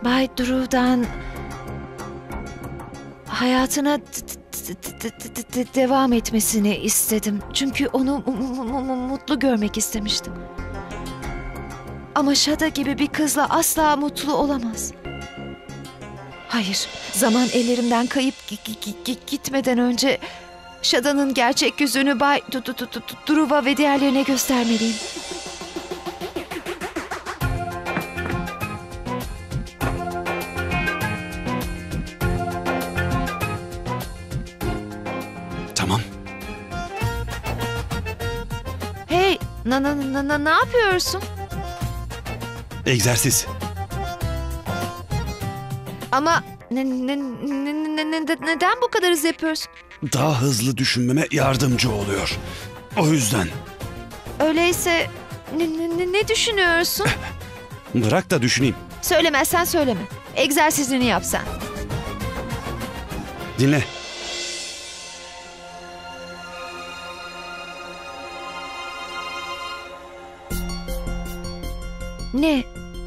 Bay Dhru'dan hayatına devam etmesini istedim. Çünkü onu mutlu görmek istemiştim. Ama Shada gibi bir kızla asla mutlu olamaz. Hayır, zaman ellerimden kayıp gitmeden önce Shada'nın gerçek yüzünü Bay Dhruva ve diğerlerine göstermeliyim. Tamam. Hey, ne yapıyorsun? Egzersiz. Ama neden bu kadar hızlı yapıyorsun? Daha hızlı düşünmeme yardımcı oluyor. O yüzden. Öyleyse ne düşünüyorsun? Bırak da düşüneyim. Söylemezsen söyleme. Egzersizini yap sen. Dinle. Ne?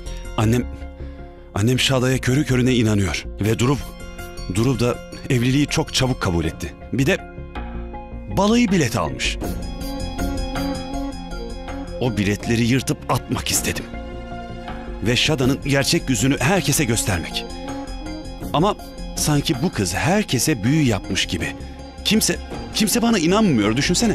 Annem Shada'ya körü körüne inanıyor. Ve Dhruv da evliliği çok çabuk kabul etti. Bir de balayı bileti almış. O biletleri yırtıp atmak istedim. Ve Shada'nın gerçek yüzünü herkese göstermek. Ama sanki bu kız herkese büyü yapmış gibi. Kimse bana inanmıyor, düşünsene.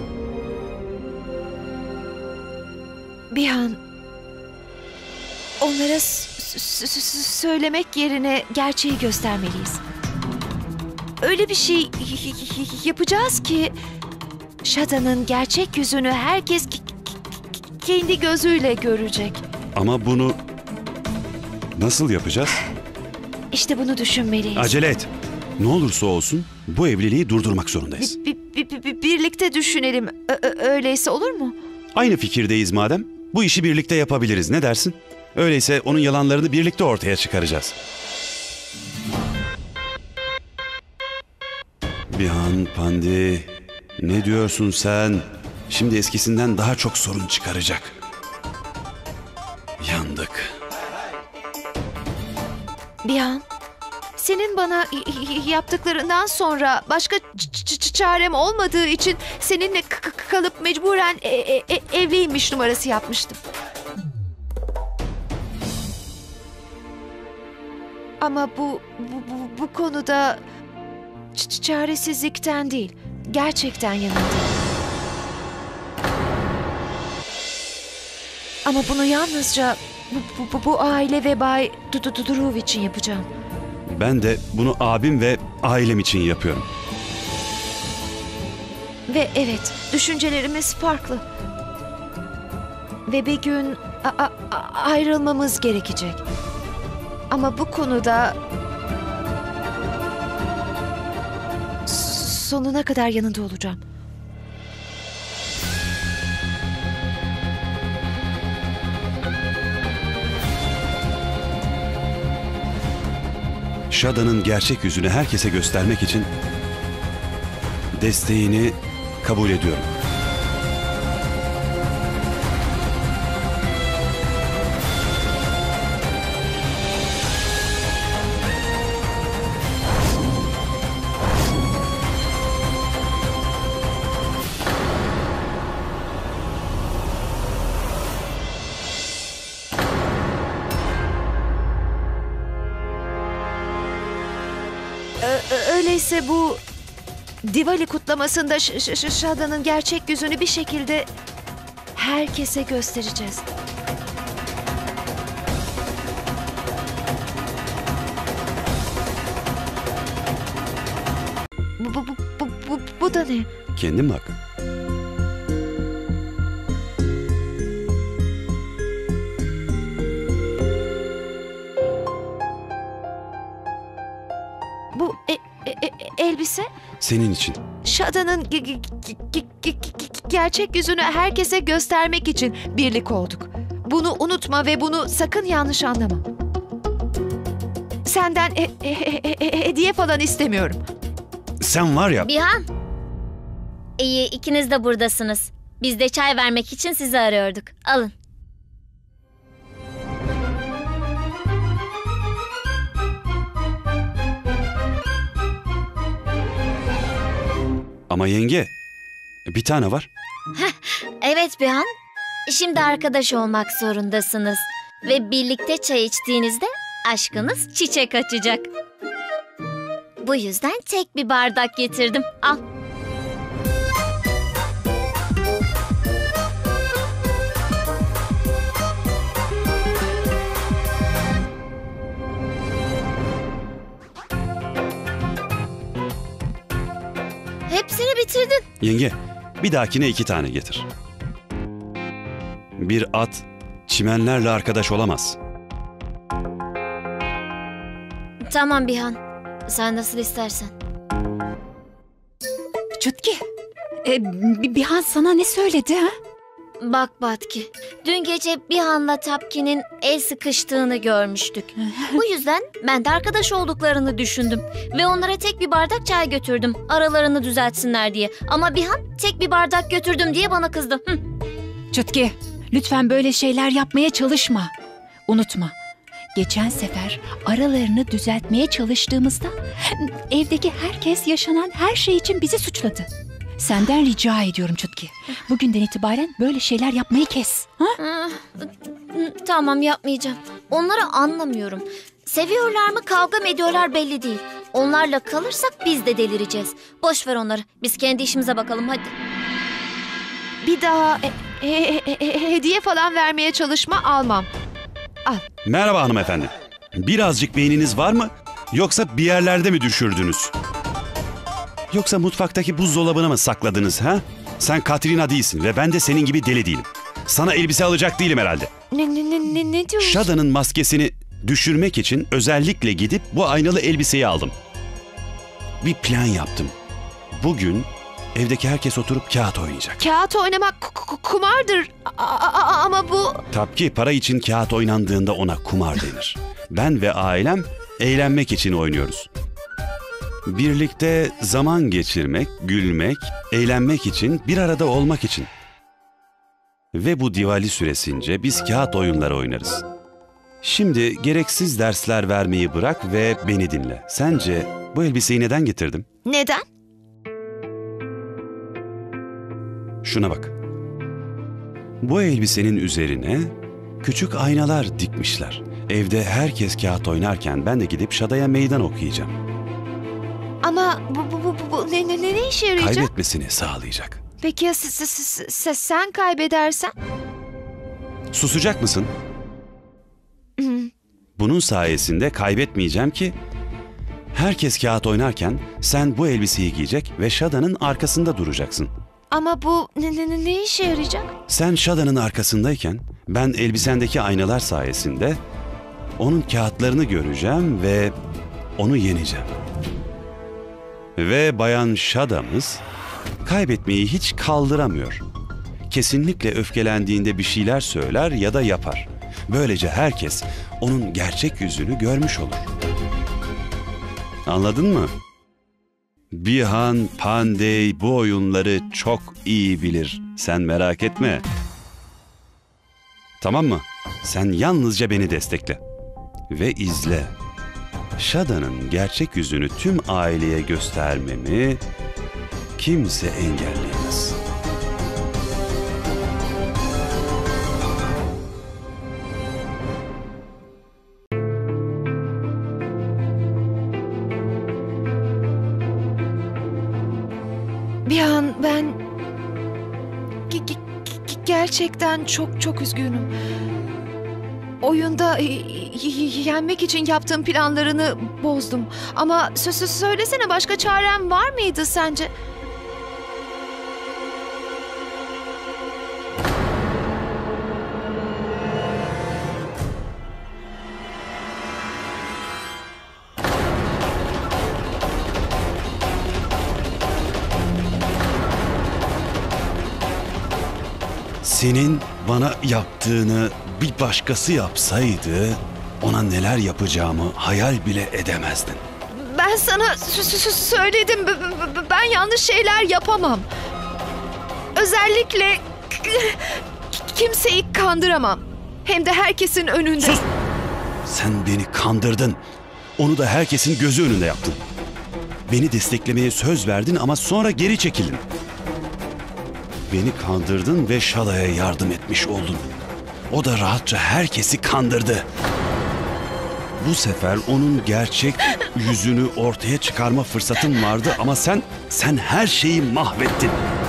Bihan, onlara söylemek yerine gerçeği göstermeliyiz. Öyle bir şey yapacağız ki Shada'nın gerçek yüzünü herkes kendi gözüyle görecek. Ama bunu nasıl yapacağız? İşte bunu düşünmeliyiz. Acele et. Ne olursa olsun bu evliliği durdurmak zorundayız. Birlikte düşünelim. Öyleyse olur mu? Aynı fikirdeyiz madem. Bu işi birlikte yapabiliriz. Ne dersin? Öyleyse onun yalanlarını birlikte ortaya çıkaracağız. Bihan Pandi, ne diyorsun sen? Şimdi eskisinden daha çok sorun çıkaracak. Yandık. Bihan, senin bana yaptıklarından sonra başka çarem olmadığı için seninle kalıp mecburen evliymiş numarası yapmıştım. Ama bu konuda çaresizlikten değil, gerçekten yanındayım. Ama bunu yalnızca bu aile ve Bay Dhruv için yapacağım. Ben de bunu abim ve ailem için yapıyorum. Ve evet, düşüncelerimiz farklı. Ve bir gün ayrılmamız gerekecek. Ama bu konuda sonuna kadar yanında olacağım. Shada'nın gerçek yüzünü herkese göstermek için desteğini kabul ediyorum. Öyleyse bu Diwali kutlamasında Shada'nın gerçek yüzünü bir şekilde herkese göstereceğiz. Bu da ne? Kendin bak. Bu elbise? Senin için. Shada'nın gerçek yüzünü herkese göstermek için birlik olduk. Bunu unutma ve bunu sakın yanlış anlama. Senden hediye falan istemiyorum. Sen var ya... Bihan. İyi, ikiniz de buradasınız. Biz de çay vermek için sizi arıyorduk. Alın. Ama yenge, bir tane var. Evet Bihan. Şimdi arkadaş olmak zorundasınız. Ve birlikte çay içtiğinizde aşkınız çiçek açacak. Bu yüzden tek bir bardak getirdim. Al. Hepsini bitirdin. Yenge, bir dahakine 2 tane getir. Bir at çimenlerle arkadaş olamaz. Tamam Bihan. Sen nasıl istersen. Çutki, Bihan sana ne söyledi ha? Bak Batki, dün gece Bihan'la Tapki'nin el sıkıştığını görmüştük. Bu yüzden ben de arkadaş olduklarını düşündüm. Ve onlara tek bir bardak çay götürdüm. Aralarını düzeltsinler diye. Ama Bihan tek bir bardak götürdüm diye bana kızdı. Çutki, lütfen böyle şeyler yapmaya çalışma. Unutma, geçen sefer aralarını düzeltmeye çalıştığımızda evdeki herkes yaşanan her şey için bizi suçladı. Senden rica ediyorum Çutki. Bugünden itibaren böyle şeyler yapmayı kes. Ha? Tamam, yapmayacağım. Onları anlamıyorum. Seviyorlar mı, kavga mı ediyorlar belli değil. Onlarla kalırsak biz de delireceğiz. Boş ver onları. Biz kendi işimize bakalım hadi. Bir daha hediye falan vermeye çalışma, almam. Al. Merhaba hanımefendi. Birazcık beyniniz var mı? Yoksa bir yerlerde mi düşürdünüz? Yoksa mutfaktaki buzdolabına mı sakladınız ha? Sen Katrina değilsin ve ben de senin gibi deli değilim. Sana elbise alacak değilim herhalde. Ne diyorsun? Shada'nın maskesini düşürmek için özellikle gidip bu aynalı elbiseyi aldım. Bir plan yaptım. Bugün evdeki herkes oturup kağıt oynayacak. Kağıt oynamak kumardır. Ama bu... Tabii ki para için kağıt oynandığında ona kumar denir. Ben ve ailem eğlenmek için oynuyoruz. Birlikte zaman geçirmek, gülmek, eğlenmek için, bir arada olmak için. Ve bu Diwali süresince biz kağıt oyunları oynarız. Şimdi gereksiz dersler vermeyi bırak ve beni dinle. Sence bu elbiseyi neden getirdim? Neden? Şuna bak. Bu elbisenin üzerine küçük aynalar dikmişler. Evde herkes kağıt oynarken ben de gidip Shada'ya meydan okuyacağım. Ama bu ne işe yarayacak? Kaybetmesini sağlayacak. Peki ya sen kaybedersen? Susacak mısın? Bunun sayesinde kaybetmeyeceğim ki herkes kağıt oynarken sen bu elbiseyi giyecek ve Shada'nın arkasında duracaksın. Ama bu ne işe yarayacak? Sen Shada'nın arkasındayken ben elbisendeki aynalar sayesinde onun kağıtlarını göreceğim ve onu yeneceğim. Ve Bayan Shada'mız kaybetmeyi hiç kaldıramıyor. Kesinlikle öfkelendiğinde bir şeyler söyler ya da yapar. Böylece herkes onun gerçek yüzünü görmüş olur. Anladın mı? Bihan Pandey bu oyunları çok iyi bilir. Sen merak etme. Tamam mı? Sen yalnızca beni destekle. Ve izle. Shada'nın gerçek yüzünü tüm aileye göstermemi kimse engelleyemez. Bir an ben gerçekten çok üzgünüm. Oyunda yenmek için yaptığım planlarını bozdum. Ama söylesene, başka çarem var mıydı sence? Senin bana yaptığını bir başkası yapsaydı ona neler yapacağımı hayal bile edemezdin. Ben sana söyledim. Ben yanlış şeyler yapamam. Özellikle kimseyi kandıramam. Hem de herkesin önünde. Sus! Sen beni kandırdın. Onu da herkesin gözü önünde yaptın. Beni desteklemeye söz verdin ama sonra geri çekildin. Beni kandırdın ve Şada'ya yardım etmiş oldun. O da rahatça herkesi kandırdı. Bu sefer onun gerçek yüzünü ortaya çıkarma fırsatın vardı ama sen her şeyi mahvettin.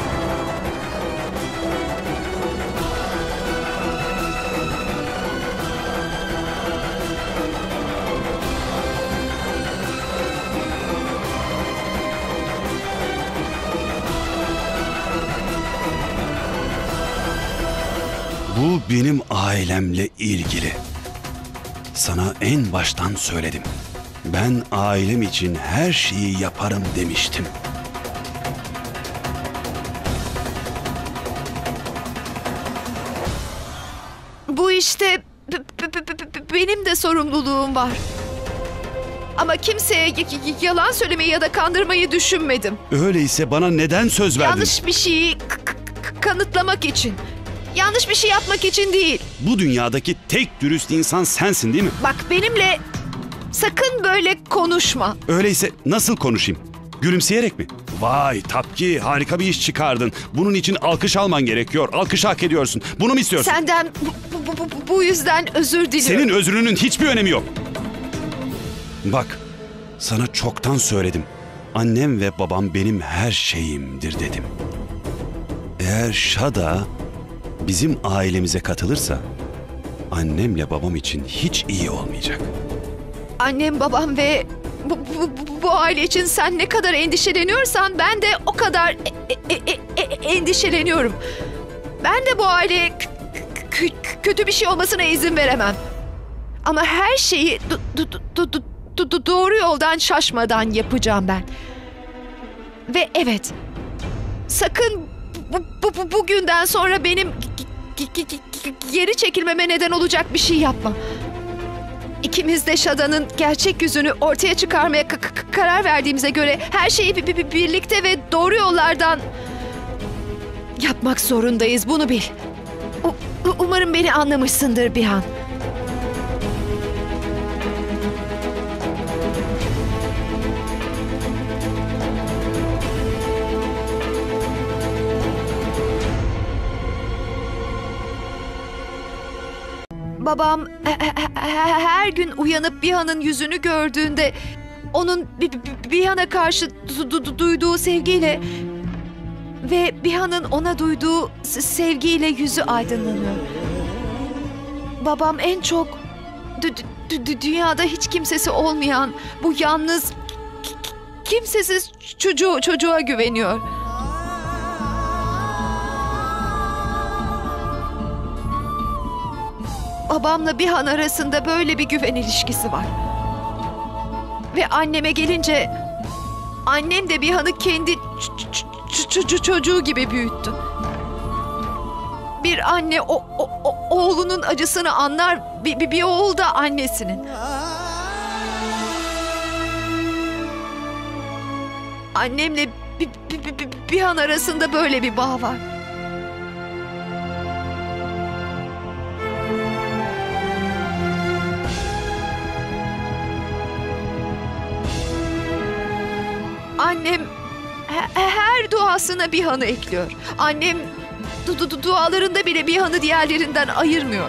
Bu benim ailemle ilgili. Sana en baştan söyledim. Ben ailem için her şeyi yaparım demiştim. Bu işte benim de sorumluluğum var. Ama kimseye yalan söylemeyi ya da kandırmayı düşünmedim. Öyleyse bana neden söz verdin? Yanlış bir şeyi kanıtlamak için. Yanlış bir şey yapmak için değil. Bu dünyadaki tek dürüst insan sensin değil mi? Bak benimle sakın böyle konuşma. Öyleyse nasıl konuşayım? Gülümseyerek mi? Vay Tapki, harika bir iş çıkardın. Bunun için alkış alman gerekiyor. Alkış hak ediyorsun. Bunu mu istiyorsun? Senden bu yüzden özür diliyorum. Senin özrünün hiçbir önemi yok. Bak, sana çoktan söyledim. Annem ve babam benim her şeyimdir dedim. Eğer Şada bizim ailemize katılırsa annemle babam için hiç iyi olmayacak. Annem, babam ve bu aile için sen ne kadar endişeleniyorsan ben de o kadar endişeleniyorum. Ben de bu aileye kötü bir şey olmasına izin veremem. Ama her şeyi doğru yoldan şaşmadan yapacağım ben. Ve evet, sakın bugünden sonra benim geri çekilmeme neden olacak bir şey yapma. İkimiz de Şada'nın gerçek yüzünü ortaya çıkarmaya karar verdiğimize göre her şeyi birlikte ve doğru yollardan yapmak zorundayız. Bunu bil. Umarım beni anlamışsındır Bihan. Babam her gün uyanıp Bihan'ın yüzünü gördüğünde onun Bihan'a karşı duyduğu sevgiyle ve Bihan'ın ona duyduğu sevgiyle yüzü aydınlanıyor. Babam en çok dünyada hiç kimsesi olmayan bu yalnız kimsesiz çocuğa güveniyor. Babamla Bihan arasında böyle bir güven ilişkisi var. Ve anneme gelince annem de Bihan'ı kendi çocuğu gibi büyüttü. Bir anne oğlunun acısını anlar, bir oğul da annesinin. Annemle Bihan arasında böyle bir bağ var. Annem her duasına Bihan'ı ekliyor. Annem dualarında bile Bihan'ı diğerlerinden ayırmıyor.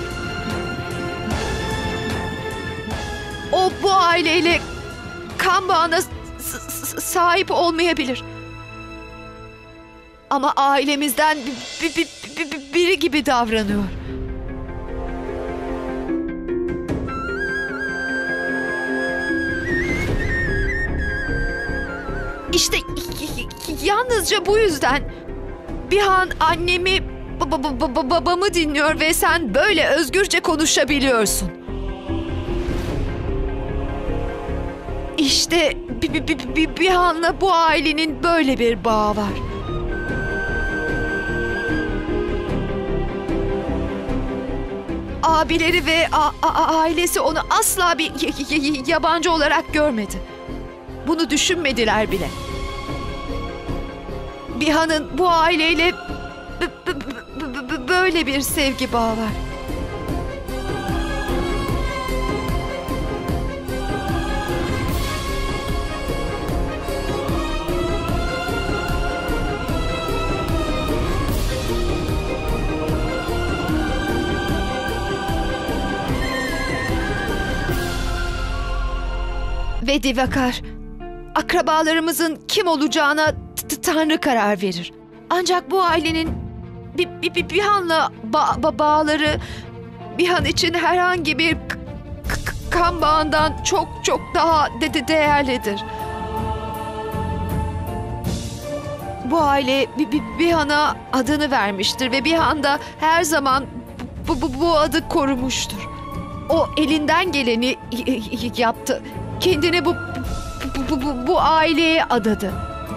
O bu aileyle kan bağına sahip olmayabilir. Ama ailemizden biri gibi davranıyor. İşte yalnızca bu yüzden Bihan annemi, babamı dinliyor ve sen böyle özgürce konuşabiliyorsun. İşte Bihan'la bu ailenin böyle bir bağı var. Abileri ve ailesi onu asla bir yabancı olarak görmedi. Bunu düşünmediler bile. Bihan'ın bu aileyle böyle bir sevgi bağı var. ve Divakar. Akrabalarımızın kim olacağına Tanrı karar verir. Ancak bu ailenin Bihan'la bağları Bihan için herhangi bir kan bağından çok çok daha değerlidir. Bu aile Bihan'a adını vermiştir ve Bihan da her zaman bu adı korumuştur. O elinden geleni yaptı. Kendini bu aileye adadı.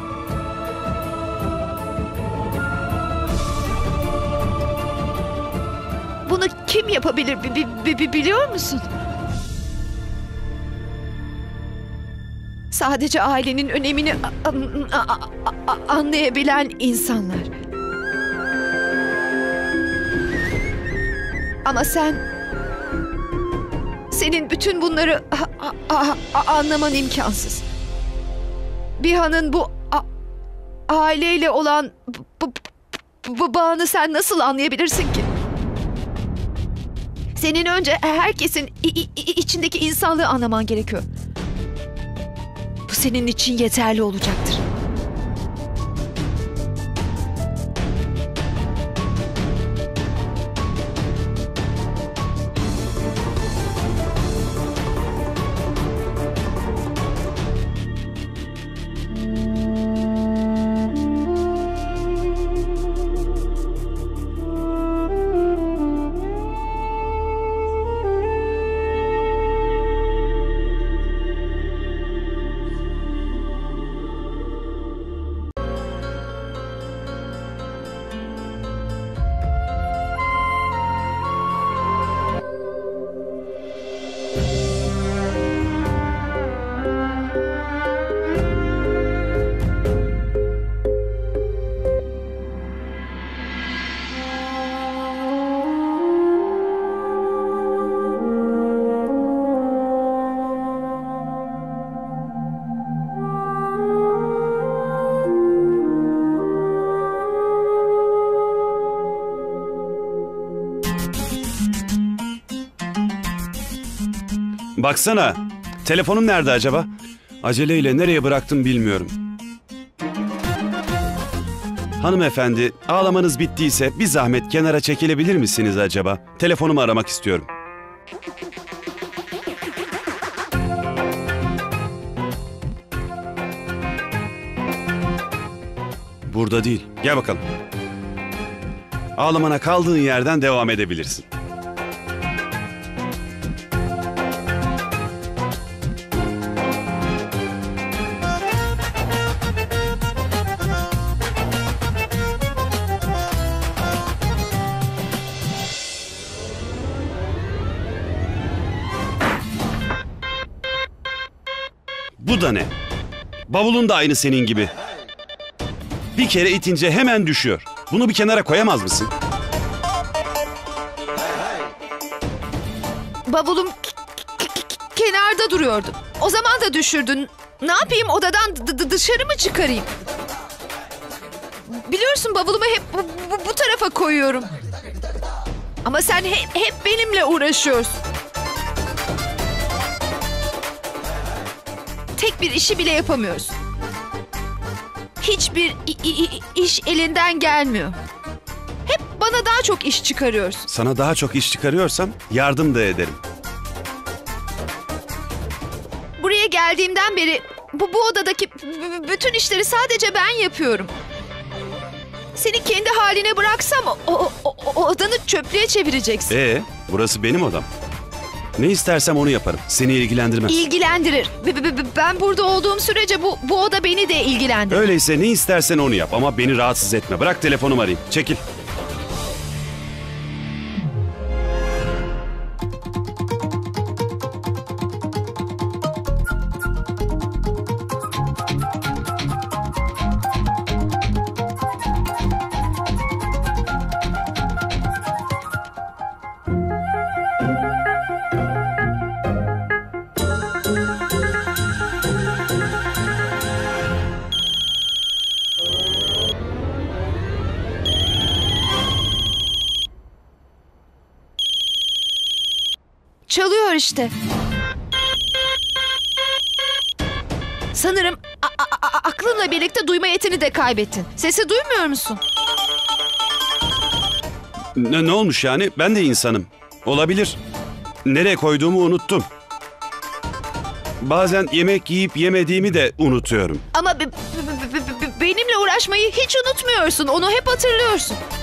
Bunu kim yapabilir biliyor musun? Sadece ailenin önemini anlayabilen insanlar. Ama senin bütün bunları anlaman imkansız. Bihan'ın bu aileyle olan bu bağını sen nasıl anlayabilirsin ki? Senin önce herkesin içindeki insanlığı anlaman gerekiyor. Bu senin için yeterli olacaktır. Baksana, telefonum nerede acaba? Aceleyle nereye bıraktım bilmiyorum. Hanımefendi, ağlamanız bittiyse bir zahmet kenara çekilebilir misiniz acaba? Telefonumu aramak istiyorum. Burada değil. Gel bakalım. Ağlamana kaldığın yerden devam edebilirsin. Bu da ne? Bavulun da aynı senin gibi. Bir kere itince hemen düşüyor. Bunu bir kenara koyamaz mısın? Bavulum kenarda duruyordu. O zaman da düşürdün. Ne yapayım, odadan dışarı mı çıkarayım? Biliyorsun bavulumu hep bu tarafa koyuyorum. Ama sen hep benimle uğraşıyorsun. Tek bir işi bile yapamıyorsun. Hiçbir iş elinden gelmiyor. Hep bana daha çok iş çıkarıyorsun. Sana daha çok iş çıkarıyorsam yardım da ederim. Buraya geldiğimden beri bu odadaki bütün işleri sadece ben yapıyorum. Seni kendi haline bıraksam o odanı çöplüğe çevireceksin. Burası benim odam. Ne istersem onu yaparım. Seni ilgilendirmez. İlgilendirir. Ben burada olduğum sürece bu oda beni de ilgilendirir. Öyleyse ne istersen onu yap ama beni rahatsız etme. Bırak telefonumu arayayım. Çekil. Çalıyor işte. Sanırım aklınla birlikte duyma yetini de kaybettin. Sesi duymuyor musun? Ne olmuş yani? Ben de insanım. Olabilir. Nereye koyduğumu unuttum. Bazen yemek yiyip yemediğimi de unutuyorum. Ama benimle uğraşmayı hiç unutmuyorsun. Onu hep hatırlıyorsun.